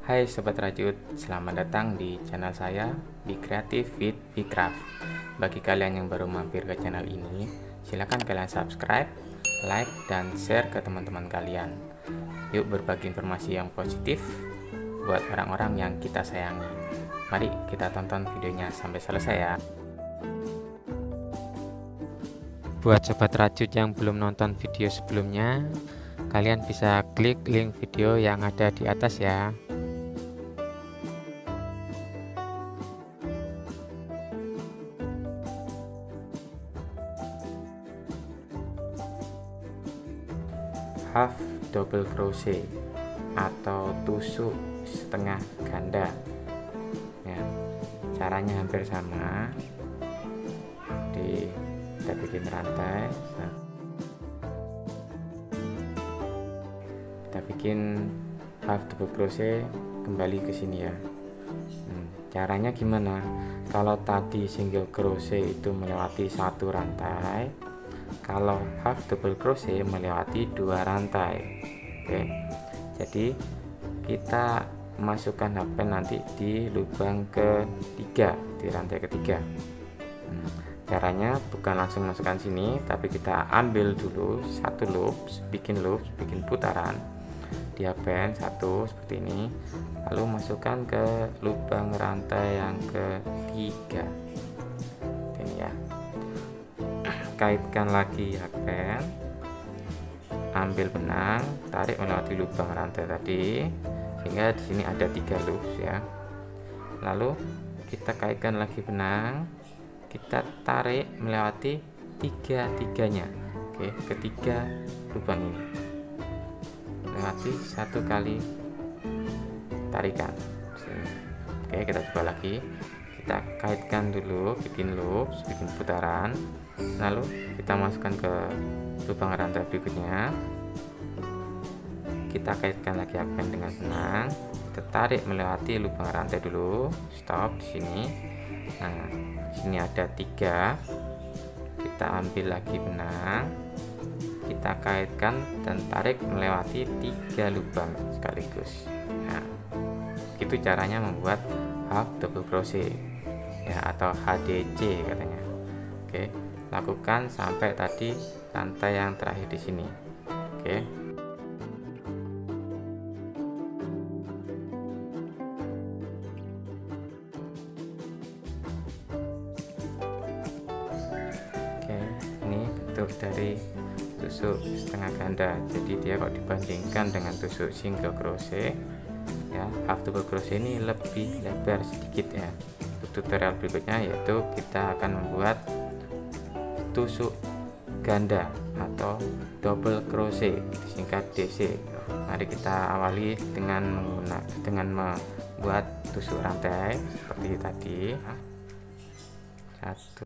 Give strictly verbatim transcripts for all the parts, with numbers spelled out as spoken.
Hai Sobat Rajut, selamat datang di channel saya Be Creative with Be Craft. Bagi kalian yang baru mampir ke channel ini, silahkan kalian subscribe, like, dan share ke teman-teman kalian. Yuk berbagi informasi yang positif buat orang-orang yang kita sayangi. Mari kita tonton videonya sampai selesai ya. Buat Sobat Rajut yang belum nonton video sebelumnya, kalian bisa klik link video yang ada di atas ya. Half double crochet atau tusuk setengah ganda ya, caranya hampir sama. Di kita bikin rantai, nah, kita bikin half double crochet kembali ke sini ya. hmm, caranya gimana? Kalau tadi single crochet itu melewati satu rantai, kalau half double crochet melewati dua rantai. Oke, jadi kita masukkan hakpen nanti di lubang ketiga, di rantai ketiga. hmm, caranya bukan langsung masukkan sini, tapi kita ambil dulu satu loop, bikin loop, bikin putaran di hakpen satu seperti ini, lalu masukkan ke lubang rantai yang ketiga ini ya. Kaitkan lagi hakpen, ambil benang, tarik melewati lubang rantai tadi sehingga di sini ada tiga loops ya. Lalu kita kaitkan lagi benang, kita tarik melewati tiga tiganya. Oke, ketiga lubang ini melewati satu kali tarikan sini. Oke, kita coba lagi, kita kaitkan dulu, bikin loops, bikin putaran, lalu kita masukkan ke lubang rantai berikutnya, kita kaitkan lagi hakpen dengan benang, kita tarik melewati lubang rantai dulu, stop di sini. Nah, sini ada tiga, kita ambil lagi benang, kita kaitkan dan tarik melewati tiga lubang sekaligus. Nah, itu caranya membuat half double crochet ya, atau H D C katanya. Oke, lakukan sampai tadi rantai yang terakhir di sini. Oke. Oke, ini bentuk dari tusuk setengah ganda. Jadi dia kok dibandingkan dengan tusuk single crochet ya, half double crochet ini lebih lebar sedikit ya. Untuk tutorial berikutnya yaitu kita akan membuat tusuk ganda atau double crochet, disingkat D C. Mari kita awali dengan menggunakan dengan membuat tusuk rantai seperti tadi. Satu.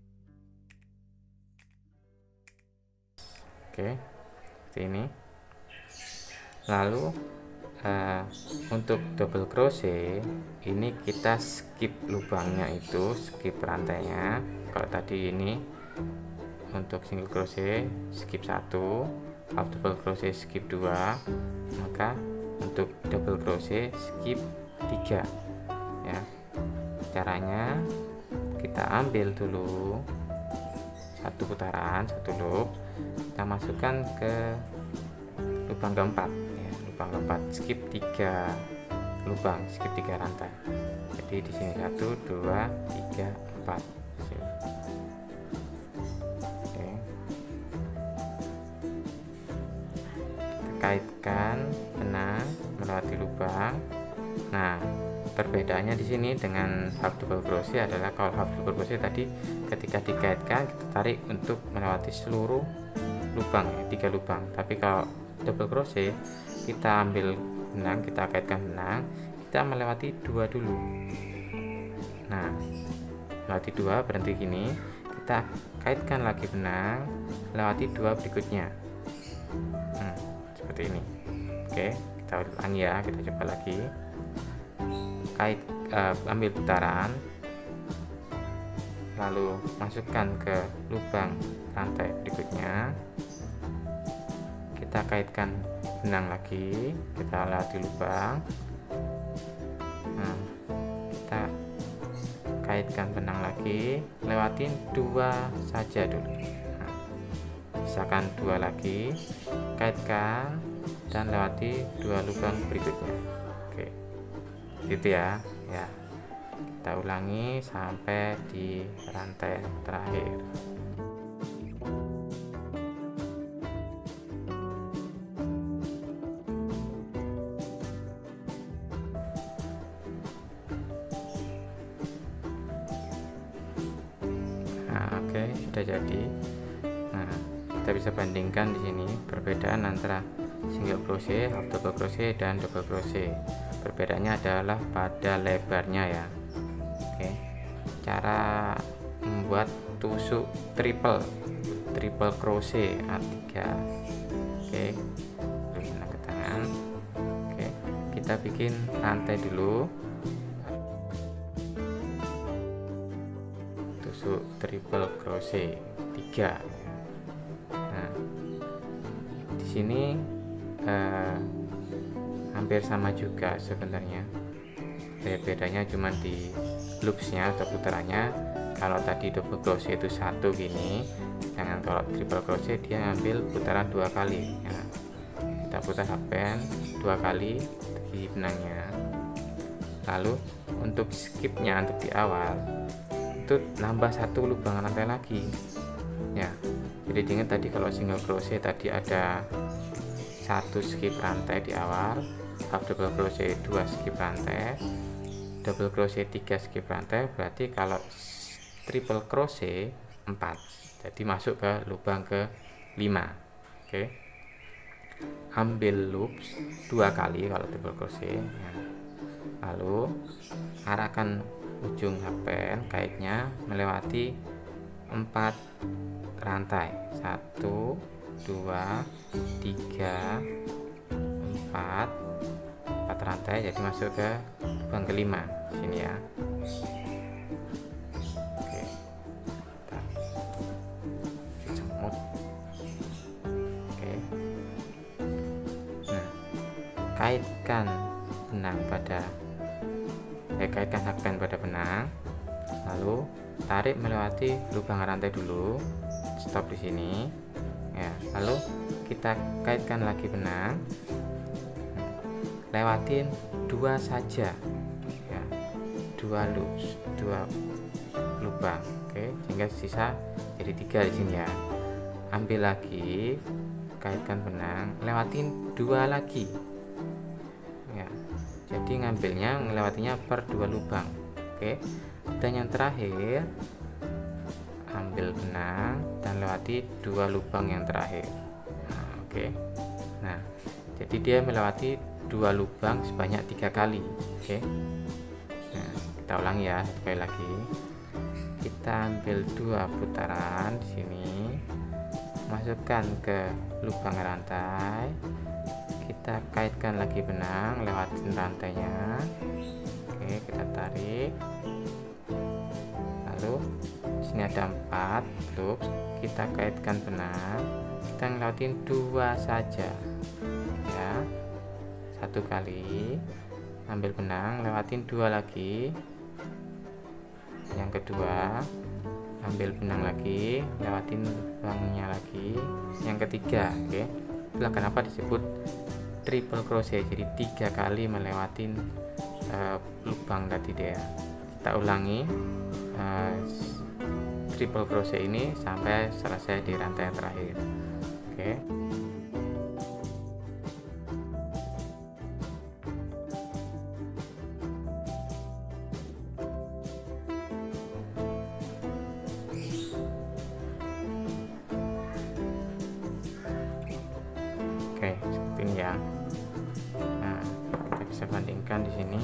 Oke, seperti ini. Lalu uh, untuk double crochet ini kita skip lubangnya, itu skip rantainya. Kalau tadi ini untuk single crochet skip satu, half double crochet skip dua, maka untuk double crochet skip tiga ya. Caranya kita ambil dulu satu putaran, satu loop, kita masukkan ke lubang keempat ya, lubang keempat, skip tiga lubang, skip tiga rantai. Jadi di sini satu, dua, tiga, empat. Oke, kita kaitkan benang melewati lubang. Nah, perbedaannya di sini dengan half double crochet adalah kalau half double crochet tadi ketika dikaitkan kita tarik untuk melewati seluruh lubang ya, tiga lubang. Tapi kalau double crochet kita ambil benang, kita kaitkan benang, kita melewati dua dulu. Nah, melewati dua berhenti gini, kita kaitkan lagi benang, melewati dua berikutnya. Hmm, seperti ini. Oke, kita ulangi ya, kita coba lagi. Kait, uh, ambil putaran, lalu masukkan ke lubang rantai berikutnya, kita kaitkan benang lagi, kita lewati lubang, kaitkan benang lagi, lewatin dua saja dulu. Nah, sisakan dua lagi, kaitkan dan lewati dua lubang berikutnya. Oke, gitu ya. Ya, kita ulangi sampai di rantai terakhir. Nah, oke, sudah jadi. Nah, kita bisa bandingkan di sini perbedaan antara single crochet, half double crochet, dan double crochet. Perbedaannya adalah pada lebarnya ya. Oke, cara membuat tusuk triple triple crochet A tiga. Oke, benang ke tangan. Oke, kita bikin rantai dulu. Tusuk triple crochet tiga. Nah, di sini eh, hampir sama juga sebenarnya. Bedanya cuma di loopsnya atau putarannya. Kalau tadi double crochet itu satu gini, jangan kalau triple crochet dia ambil putaran dua kali ya. Kita putar hapen dua kali di benangnya. Lalu untuk skipnya, untuk di awal itu nambah satu lubang rantai lagi ya. Jadi ingat tadi kalau single crochet tadi ada satu skip rantai di awal, half double crochet dua skip rantai, double crochet tiga skip rantai, berarti kalau triple crochet empat, jadi masuk ke lubang ke lima. Oke, ambil loops dua kali kalau triple crochet ya. Lalu arahkan ujung hapen kaitnya melewati empat rantai, satu dua tiga empat empat rantai, jadi masuk ke lubang kelima sini ya. Oke, kita jemut. Oke, nah, kaitkan benang pada eh, kaitkan hapen pada benang, lalu tarik melewati lubang rantai dulu, stop di sini ya. Lalu kita kaitkan lagi benang, lewatin dua saja ya, dua loops, dua lubang. Oke, sehingga sisa jadi tiga di sini ya. Ambil lagi, kaitkan benang, lewatin dua lagi ya. Jadi ngambilnya ngelewatinya per dua lubang. Oke, dan yang terakhir ambil benang dan lewati dua lubang yang terakhir. Nah, oke, nah jadi dia melewati dua lubang sebanyak tiga kali. Oke, nah kita ulangi ya sekali lagi. Kita ambil dua putaran di sini, masukkan ke lubang rantai, kita kaitkan lagi benang, lewatin rantainya. Oke, kita tarik. Lalu di sini ada empat loops, kita kaitkan benang, kita ngelewatin dua saja ya, satu kali, ambil benang, lewatin dua lagi, yang kedua ambil benang lagi, lewatin lubangnya lagi, yang ketiga. Oke, itulah kenapa disebut triple crochet, jadi tiga kali melewatin uh, lubang tadi dia. Kita ulangi uh, triple crochet ini sampai selesai di rantai terakhir. Oke, oke seperti ini ya. Nah, kita bisa bandingkan di sini.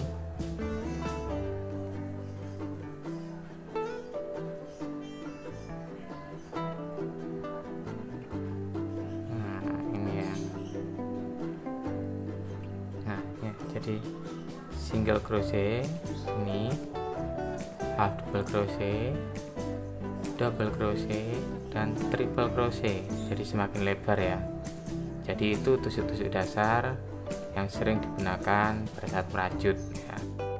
Jadi single crochet ini, half double crochet, double crochet, dan triple crochet, jadi semakin lebar ya. Jadi itu tusuk-tusuk dasar yang sering digunakan pada saat merajut ya.